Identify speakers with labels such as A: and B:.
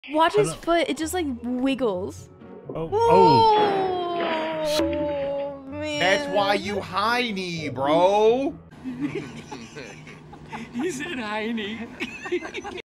A: Watch his foot. It just like wiggles.
B: Oh.
A: Man.
C: That's why you heiny, bro.
D: He said heiny.